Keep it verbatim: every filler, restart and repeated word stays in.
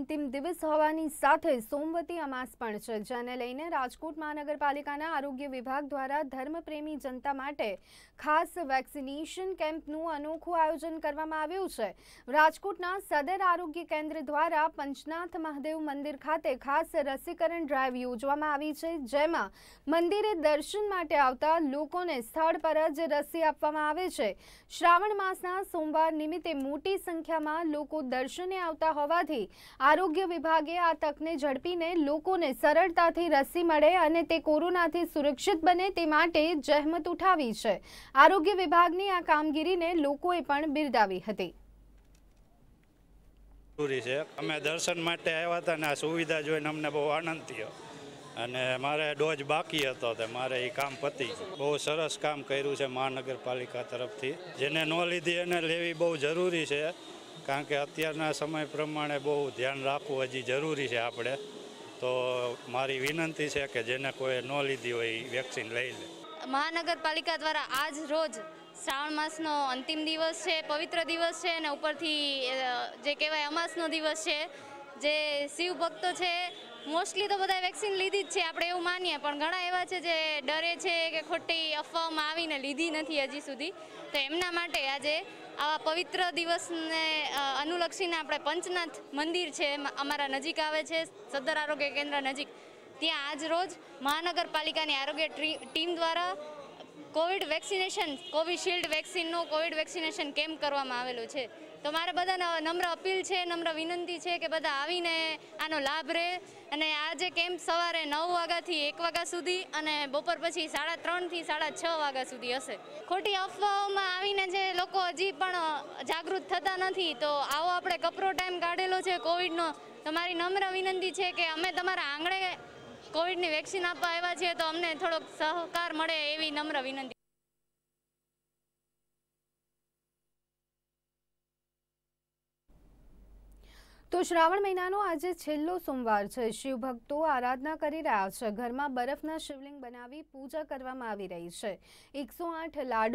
અંતિમ દિવસ હોવાની સાથે સોમવતી અમાસ પણ છે, જેને લઈને રાજકોટ મહાનગરપાલિકાના આરોગ્ય વિભાગ દ્વારા ધર્મપ્રેમી જનતા માટે ખાસ વેક્સિનેશન કેમ્પનું અનોખું આયોજન કરવામાં આવ્યું છે। રાજકોટના સદર આરોગ્ય કેન્દ્ર દ્વારા પંચનાથ મહાદેવ મંદિર ખાતે ખાસ રસીકરણ ડ્રાઈવ યોજવામાં આવી છે, જેમાં મંદિરે દર્શન માટે આવતા લોકોને સ્થળ પર જ રસી આપવામાં આવે છે। શ્રાવણ માસના સોમવાર નિમિત્તે મોટી સંખ્યામાં લોકો દર્શને આવતા હોવાથી આરોગ્ય વિભાગે આ તકને ઝડપીને લોકોને સરળતાથી રસી મળે અને તે કોરોનાથી સુરક્ષિત બને તે માટે જહેમત ઉઠાવી છે। આરોગ્ય વિભાગની આ કામગીરીને લોકોએ પણ બિરદાવી હતી। અમે દર્શન માટે આવ્યા હતા ને આ સુવિધા જોઈને અમને બહુ આનંદ થયો અને મારે ડોઝ બાકી હતો તો મારે એ કામ પતી ગયું। બહુ સરસ કામ કર્યું છે મહાનગરપાલિકા તરફથી, જેને ન લીધી એને લેવી બહુ જરૂરી છે, કારણ કે અત્યારના સમય પ્રમાણે બહુ ધ્યાન રાખવું હજી જરૂરી છે આપણે। તો મારી વિનંતી છે કે જેને કોઈ ન લીધી હોય એ વેક્સિન લઈ લે। મહાનગરપાલિકા દ્વારા આજ રોજ શ્રાવણ માસનો અંતિમ દિવસ છે, પવિત્ર દિવસ છે અને ઉપરથી જે કહેવાય અમાસનો દિવસ છે। જે શિવ ભક્તો છે મોસ્ટલી તો બધા વેક્સિન લીધી જ છે આપણે એવું માનીએ, પણ ઘણા એવા છે જે ડરે છે કે ખોટી અફવામાં આવીને લીધી નથી હજી સુધી, તો એમના માટે આજે આવા પવિત્ર દિવસને અનુલક્ષીને આપણે પંચનાથ મંદિર છે અમારા નજીક આવે છે, સદર આરોગ્ય કેન્દ્ર નજીક, ત્યાં આજ રોજ મહાનગરપાલિકાની આરોગ્ય ટીમ દ્વારા કોવિડ વેક્સિનેશન કોવિશિલ્ડ વેક્સિનનો કોવિડ વેક્સિનેશન કેમ્પ કરવામાં આવેલો છે। તો મારે બધાને નમ્ર અપીલ છે, નમ્ર વિનંતી છે કે બધા આવીને આનો લાભ રહે। અને આ જે કેમ્પ સવારે નવ વાગ્યાથી એક વાગ્યા સુધી અને બપોર પછી સાડા ત્રણથી સાડા છ વાગ્યા સુધી હશે। ખોટી અફવાઓમાં આવીને જે લોકો હજી પણ જાગૃત થતા નથી, તો આવો આપણે કપરો ટાઈમ કાઢેલો છે કોવિડનો, તો મારી નમ્ર વિનંતી છે કે અમે તમારા આંગણે કોવિડની વેક્સિન આપવા આવ્યા છીએ, તો અમને થોડોક સહકાર મળે એવી નમ્ર વિનંતી। તો શ્રાવણ મહિનાનો આજે છેલ્લો સોમવાર છે। શિવ ભક્તો આરાધના કરી રહ્યા છે। ઘરમાં બરફના શિવલિંગ બનાવી પૂજા કરવામાં આવી રહી છે। એકસો આઠ લાડુ